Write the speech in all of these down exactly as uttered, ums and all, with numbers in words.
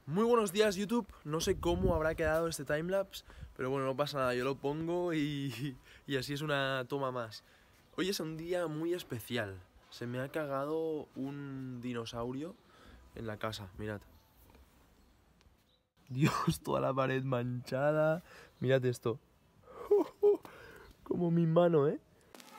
Muy buenos días YouTube, no sé cómo habrá quedado este timelapse, pero bueno, no pasa nada, yo lo pongo y, y así es una toma más. Hoy es un día muy especial, se me ha cagado un dinosaurio en la casa, mirad. Dios, toda la pared manchada, mirad esto. Como mi mano, ¿eh?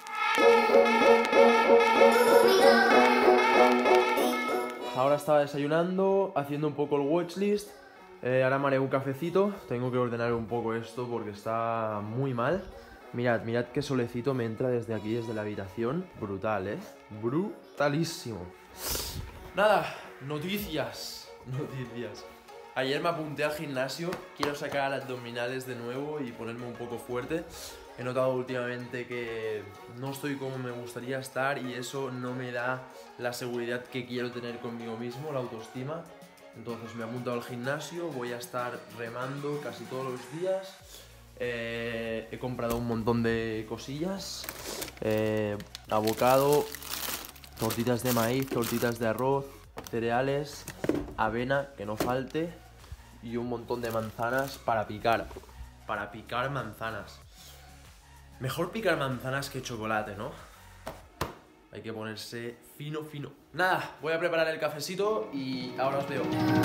Ahora estaba desayunando, haciendo un poco el watchlist. Eh, ahora me haré un cafecito. Tengo que ordenar un poco esto porque está muy mal. Mirad, mirad qué solecito me entra desde aquí, desde la habitación. Brutal, ¿eh? Brutalísimo. Nada, noticias. Noticias. Ayer me apunté al gimnasio. Quiero sacar abdominales de nuevo y ponerme un poco fuerte. He notado últimamente que no estoy como me gustaría estar y eso no me da la seguridad que quiero tener conmigo mismo, la autoestima. Entonces me he apuntado al gimnasio, voy a estar remando casi todos los días. Eh, he comprado un montón de cosillas. Eh, avocado, tortitas de maíz, tortitas de arroz, cereales, avena, que no falte, y un montón de manzanas para picar. Para picar manzanas. Mejor picar manzanas que chocolate, ¿no? Hay que ponerse fino, fino. Nada, voy a preparar el cafecito y ahora os veo.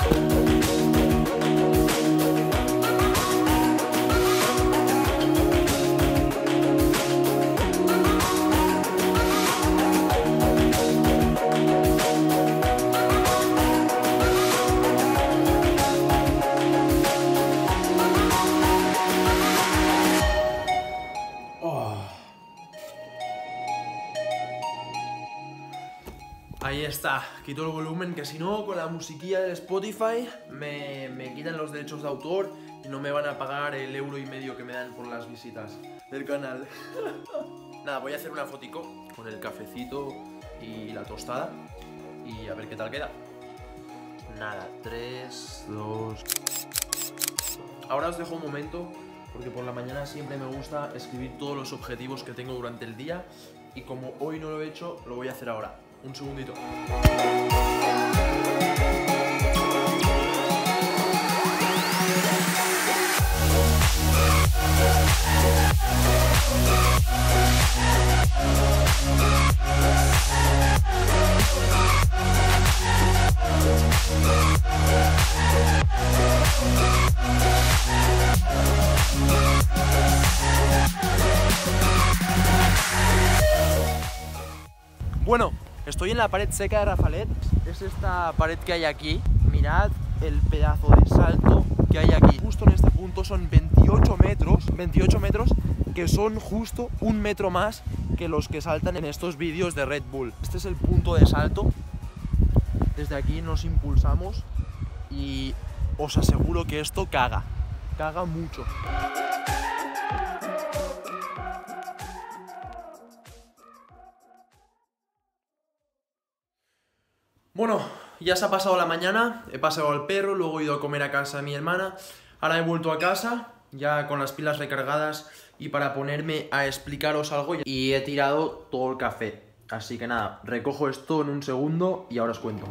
Ahí está, quito el volumen, que si no, con la musiquilla del Spotify me, me quitan los derechos de autor y no me van a pagar el euro y medio que me dan por las visitas del canal. Nada, voy a hacer una fotico con el cafecito y la tostada y a ver qué tal queda. Nada, tres, dos... Ahora os dejo un momento porque por la mañana siempre me gusta escribir todos los objetivos que tengo durante el día y como hoy no lo he hecho, lo voy a hacer ahora. Un segundito. Bueno, estoy en la pared seca de Rafalet. Es esta pared que hay aquí. Mirad el pedazo de salto que hay aquí. Justo en este punto son veintiocho metros, veintiocho metros, que son justo un metro más que los que saltan en estos vídeos de Red Bull. Este es el punto de salto. Desde aquí nos impulsamos y os aseguro que esto caga. Caga mucho. Bueno, ya se ha pasado la mañana, he paseado al perro, luego he ido a comer a casa de mi hermana, ahora he vuelto a casa, ya con las pilas recargadas y para ponerme a explicaros algo y he tirado todo el café. Así que nada, recojo esto en un segundo y ahora os cuento.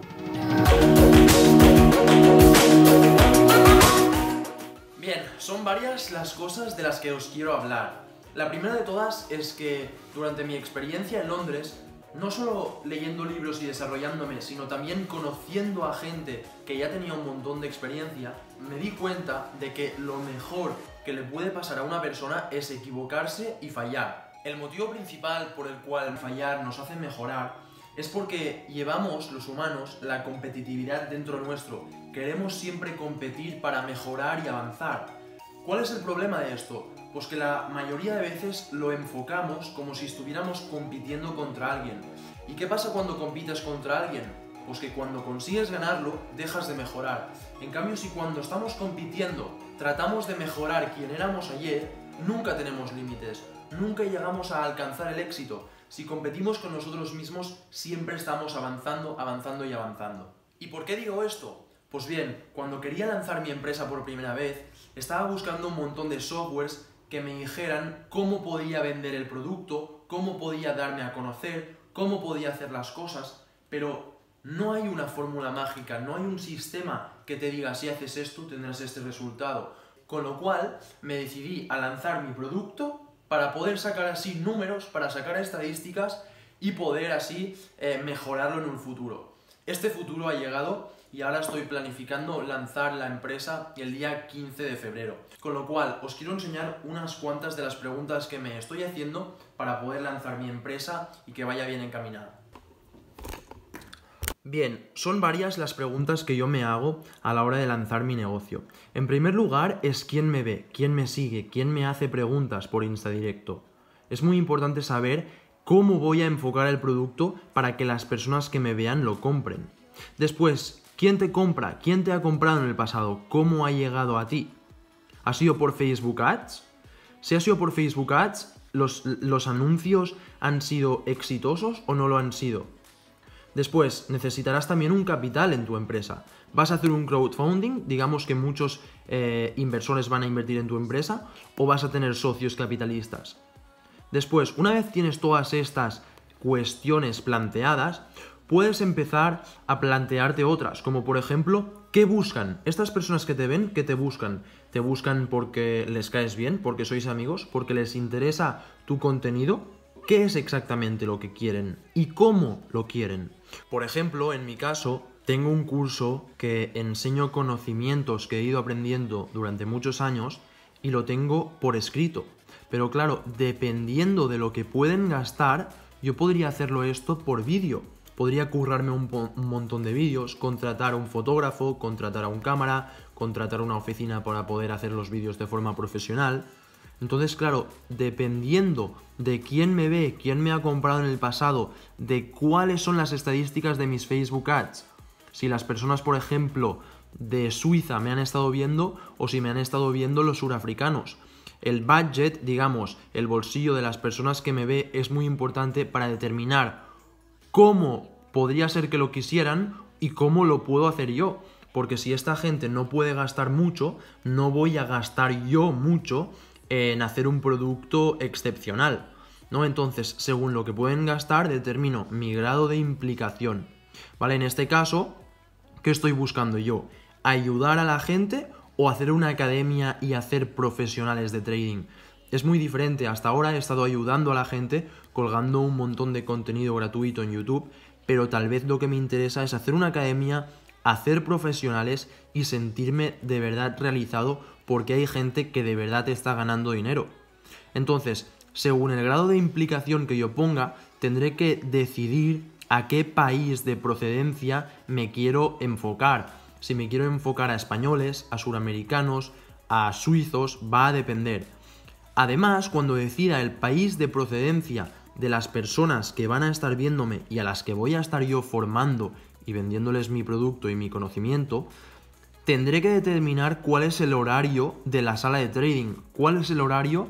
Bien, son varias las cosas de las que os quiero hablar. La primera de todas es que durante mi experiencia en Londres, no solo leyendo libros y desarrollándome, sino también conociendo a gente que ya tenía un montón de experiencia, me di cuenta de que lo mejor que le puede pasar a una persona es equivocarse y fallar. El motivo principal por el cual fallar nos hace mejorar es porque llevamos, los humanos, la competitividad dentro nuestro. Queremos siempre competir para mejorar y avanzar. ¿Cuál es el problema de esto? Pues que la mayoría de veces lo enfocamos como si estuviéramos compitiendo contra alguien. ¿Y qué pasa cuando compites contra alguien? Pues que cuando consigues ganarlo, dejas de mejorar. En cambio, si cuando estamos compitiendo tratamos de mejorar quien éramos ayer, nunca tenemos límites, nunca llegamos a alcanzar el éxito. Si competimos con nosotros mismos, siempre estamos avanzando, avanzando y avanzando. ¿Y por qué digo esto? Pues bien, cuando quería lanzar mi empresa por primera vez, estaba buscando un montón de softwares que me dijeran cómo podía vender el producto, cómo podía darme a conocer, cómo podía hacer las cosas, pero No hay una fórmula mágica, no hay un sistema que te diga si haces esto tendrás este resultado. Con lo cual me decidí a lanzar mi producto para poder sacar así números, para sacar estadísticas y poder así eh, mejorarlo en un futuro. Este futuro ha llegado y ahora estoy planificando lanzar la empresa el día quince de febrero. Con lo cual os quiero enseñar unas cuantas de las preguntas que me estoy haciendo para poder lanzar mi empresa y que vaya bien encaminada. Bien, son varias las preguntas que yo me hago a la hora de lanzar mi negocio. En primer lugar es quién me ve, quién me sigue, quién me hace preguntas por Insta Directo. Es muy importante saber cómo voy a enfocar el producto para que las personas que me vean lo compren. Después, ¿quién te compra? ¿Quién te ha comprado en el pasado? ¿Cómo ha llegado a ti? ¿Ha sido por Facebook Ads? Si ha sido por Facebook Ads, ¿los, los anuncios han sido exitosos o no lo han sido? Después, necesitarás también un capital en tu empresa. ¿Vas a hacer un crowdfunding? Digamos que muchos eh, inversores van a invertir en tu empresa, ¿o vas a tener socios capitalistas? Después, una vez tienes todas estas cuestiones planteadas, puedes empezar a plantearte otras, como por ejemplo, ¿qué buscan? Estas personas que te ven, ¿qué te buscan? ¿Te buscan porque les caes bien, porque sois amigos, porque les interesa tu contenido? ¿Qué es exactamente lo que quieren y cómo lo quieren? Por ejemplo, en mi caso, tengo un curso que enseño conocimientos que he ido aprendiendo durante muchos años y lo tengo por escrito. Pero claro, dependiendo de lo que pueden gastar, yo podría hacerlo esto por vídeo. Podría currarme un, un montón de vídeos, contratar a un fotógrafo, contratar a un cámara, contratar una oficina para poder hacer los vídeos de forma profesional. Entonces, claro, dependiendo de quién me ve, quién me ha comprado en el pasado, de cuáles son las estadísticas de mis Facebook Ads, si las personas, por ejemplo, de Suiza me han estado viendo o si me han estado viendo los surafricanos. El budget, digamos, el bolsillo de las personas que me ve es muy importante para determinar cómo podría ser que lo quisieran y cómo lo puedo hacer yo. Porque si esta gente no puede gastar mucho, no voy a gastar yo mucho en hacer un producto excepcional, ¿no? Entonces, según lo que pueden gastar, determino mi grado de implicación, ¿vale? En este caso, ¿qué estoy buscando yo? ¿Ayudar a la gente o hacer una academia y hacer profesionales de trading? Es muy diferente. Hasta ahora he estado ayudando a la gente colgando un montón de contenido gratuito en YouTube, pero tal vez lo que me interesa es hacer una academia, hacer profesionales y sentirme de verdad realizado porque hay gente que de verdad está ganando dinero. Entonces, según el grado de implicación que yo ponga, tendré que decidir a qué país de procedencia me quiero enfocar. Si me quiero enfocar a españoles, a suramericanos, a suizos, va a depender. Además, cuando decida el país de procedencia de las personas que van a estar viéndome y a las que voy a estar yo formando y vendiéndoles mi producto y mi conocimiento, tendré que determinar cuál es el horario de la sala de trading, cuál es el horario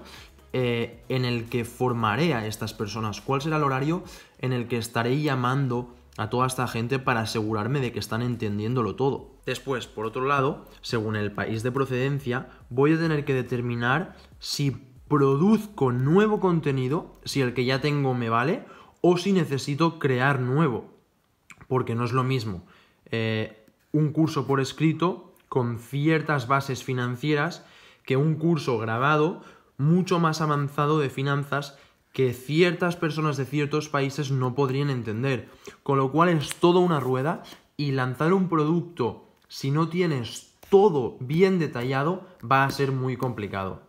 eh, en el que formaré a estas personas, cuál será el horario en el que estaré llamando a toda esta gente para asegurarme de que están entendiéndolo todo. Después, por otro lado, según el país de procedencia, voy a tener que determinar si produzco nuevo contenido, si el que ya tengo me vale, o si necesito crear nuevo, porque no es lo mismo eh, un curso por escrito con ciertas bases financieras que un curso grabado mucho más avanzado de finanzas que ciertas personas de ciertos países no podrían entender. Con lo cual es toda una rueda y lanzar un producto si no tienes todo bien detallado va a ser muy complicado.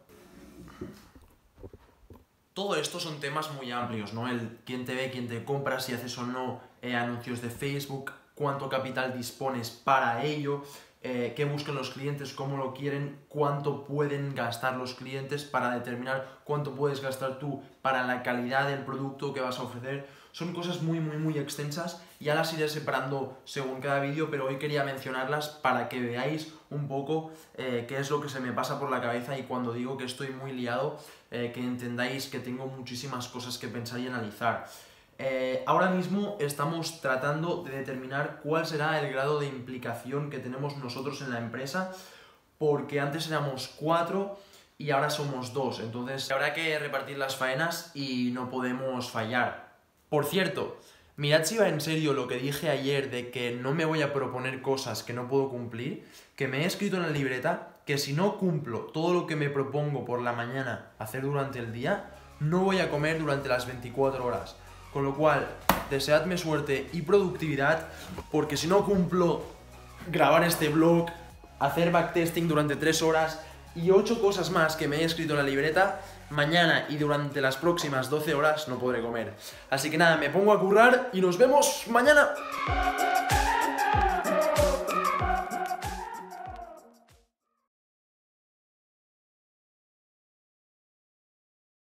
Todo esto son temas muy amplios, ¿no? El quién te ve, quién te compra, si haces o no eh, anuncios de Facebook, cuánto capital dispones para ello, eh, qué buscan los clientes, cómo lo quieren, cuánto pueden gastar los clientes para determinar cuánto puedes gastar tú para la calidad del producto que vas a ofrecer. Son cosas muy, muy, muy extensas y ya las iré separando según cada vídeo, pero hoy quería mencionarlas para que veáis un poco eh, qué es lo que se me pasa por la cabeza y cuando digo que estoy muy liado, eh, que entendáis que tengo muchísimas cosas que pensar y analizar. Eh, ahora mismo estamos tratando de determinar cuál será el grado de implicación que tenemos nosotros en la empresa, porque antes éramos cuatro y ahora somos dos, entonces habrá que repartir las faenas y no podemos fallar. Por cierto, Mirad si va en serio lo que dije ayer de que no me voy a proponer cosas que no puedo cumplir, que me he escrito en la libreta que si no cumplo todo lo que me propongo por la mañana hacer durante el día, no voy a comer durante las veinticuatro horas. Con lo cual, deseadme suerte y productividad, porque si no cumplo grabar este vlog, hacer backtesting durante tres horas y ocho cosas más que me he escrito en la libreta, mañana y durante las próximas doce horas no podré comer. Así que nada, me pongo a currar y nos vemos mañana.